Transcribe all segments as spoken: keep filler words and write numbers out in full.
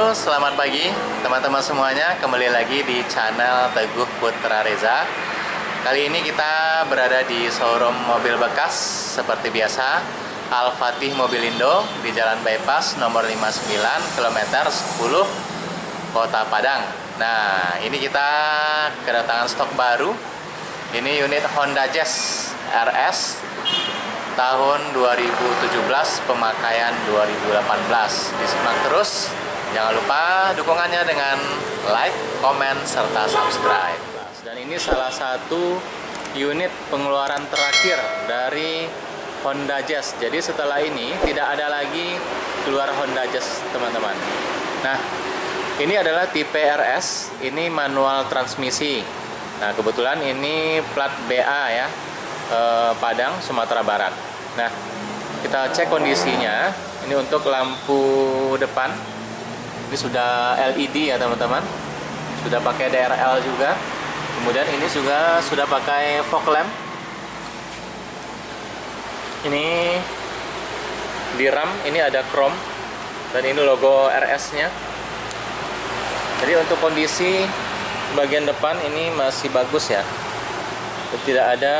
Halo, selamat pagi teman-teman semuanya. Kembali lagi di channel Teguh Putra Reza. Kali ini kita berada di showroom mobil bekas seperti biasa, Al-Fatih Mobilindo di Jalan Bypass nomor lima puluh sembilan kilometer sepuluh Kota Padang. Nah, ini kita kedatangan stok baru. Ini unit Honda Jazz R S tahun dua ribu tujuh belas, pemakaian dua ribu delapan belas. Disimak terus, jangan lupa dukungannya dengan like, komen, serta subscribe. Dan ini salah satu unit pengeluaran terakhir dari Honda Jazz. Jadi setelah ini tidak ada lagi keluar Honda Jazz, teman-teman. Nah, ini adalah tipe R S, ini manual transmisi. Nah, kebetulan ini plat B A ya, eh, Padang, Sumatera Barat. Nah, kita cek kondisinya. Ini untuk lampu depan, ini sudah L E D ya teman-teman, sudah pakai D R L juga. Kemudian ini juga sudah pakai fog lamp. Ini di ram ini ada chrome dan ini logo R S-nya. Jadi untuk kondisi bagian depan ini masih bagus ya, tidak ada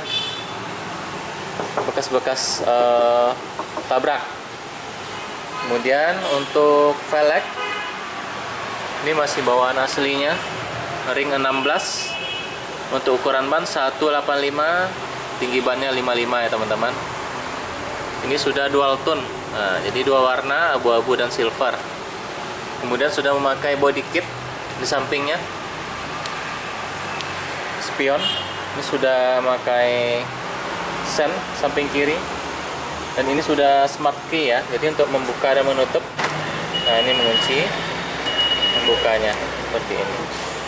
bekas-bekas uh, tabrak. Kemudian untuk velg ini masih bawaan aslinya, ring enam belas. Untuk ukuran ban seratus delapan puluh lima, tinggi bannya lima puluh lima ya teman-teman. Ini sudah dual tone, nah, jadi dua warna, abu-abu dan silver. Kemudian sudah memakai body kit di sampingnya, spion. Ini sudah memakai sen samping kiri, dan ini sudah smart key ya, jadi untuk membuka dan menutup. Nah, ini mengunci, membukanya seperti ini.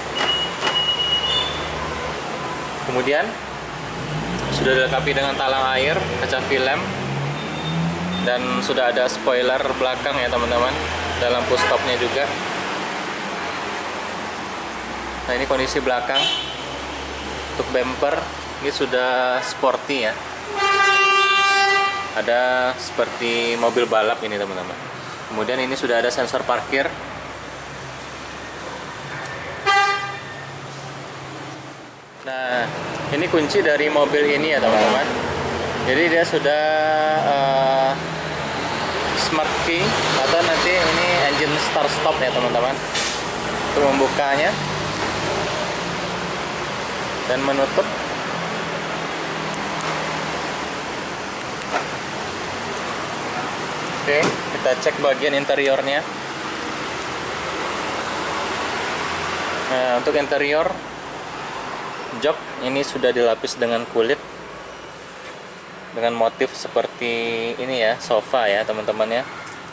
Kemudian sudah dilengkapi dengan talang air, kaca film, dan sudah ada spoiler belakang ya teman-teman, dan lampu stopnya juga. Nah, ini kondisi belakang. Untuk bumper ini sudah sporty ya, ada seperti mobil balap ini teman-teman. Kemudian ini sudah ada sensor parkir. Nah, ini kunci dari mobil ini ya teman-teman. Jadi dia sudah uh, smart key, atau nanti ini engine start stop ya teman-teman, untuk membukanya dan menutup. Oke, kita cek bagian interiornya. Nah, untuk interior jok ini sudah dilapis dengan kulit dengan motif seperti ini ya, sofa ya teman-teman ya.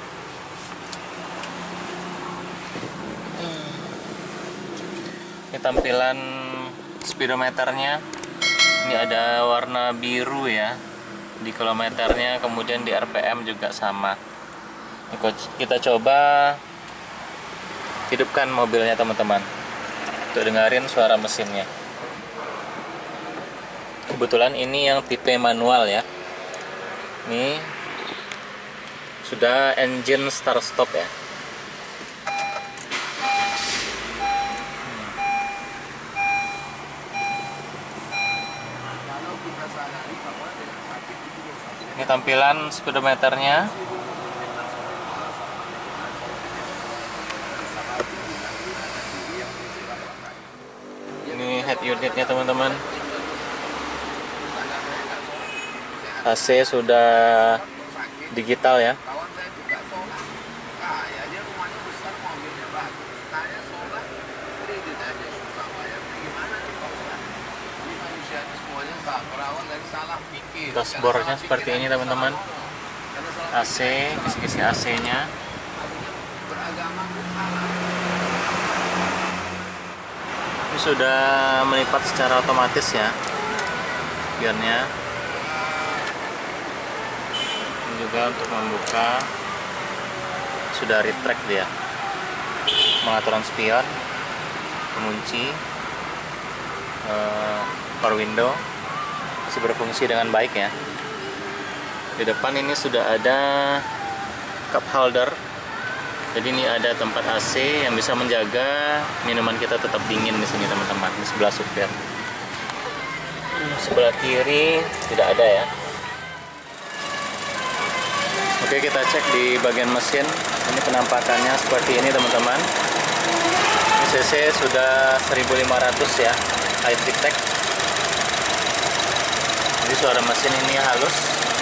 Ini tampilan speedometernya. Ini ada warna biru ya di kilometernya, kemudian di R P M juga sama. Kita coba hidupkan mobilnya teman-teman, untuk dengerin suara mesinnya. Kebetulan ini yang tipe manual ya. Ini sudah engine start stop ya. Ini tampilan speedometernya. Ini head unitnya teman-teman. A C sudah digital ya. Dashboardnya seperti ini teman-teman. A C, kisi-kisi A C-nya. Ini sudah melipat secara otomatis ya spionnya. Ini juga untuk membuka sudah retract dia. Pengaturan spion, pengunci, uh, power window masih berfungsi dengan baik ya. Di depan ini sudah ada cup holder Jadi ini ada tempat A C yang bisa menjaga minuman kita tetap dingin di sini teman-teman, di sebelah supir. Sebelah kiri tidak ada ya. Oke, kita cek di bagian mesin. Ini penampakannya seperti ini teman-teman. C C sudah seribu lima ratus ya, high tech. Jadi suara mesin ini halus,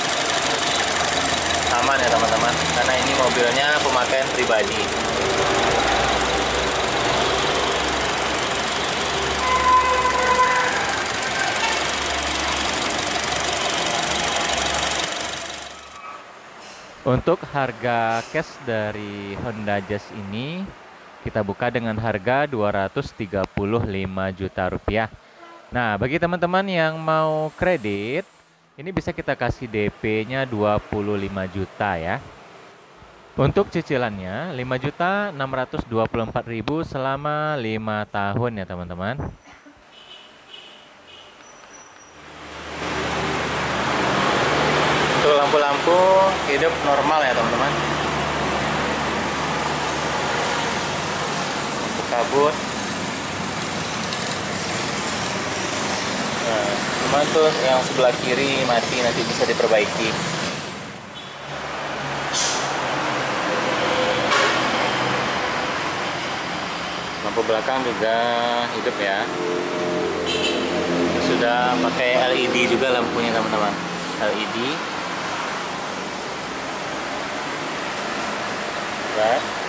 aman ya teman-teman, karena ini mobilnya pemakaian pribadi. Untuk harga cash dari Honda Jazz ini kita buka dengan harga dua ratus tiga puluh lima juta rupiah. Nah, bagi teman-teman yang mau kredit, ini bisa kita kasih D P-nya dua puluh lima juta ya. Untuk cicilannya lima juta enam ratus dua puluh empat ribu selama lima tahun ya teman-teman. Untuk lampu-lampu hidup normal ya teman-teman. Untuk kabut. Nah, cuma tuh yang sebelah kiri mati, nanti bisa diperbaiki. Lampu belakang juga hidup ya. Sudah pakai L E D juga lampunya teman-teman. L E D. Right.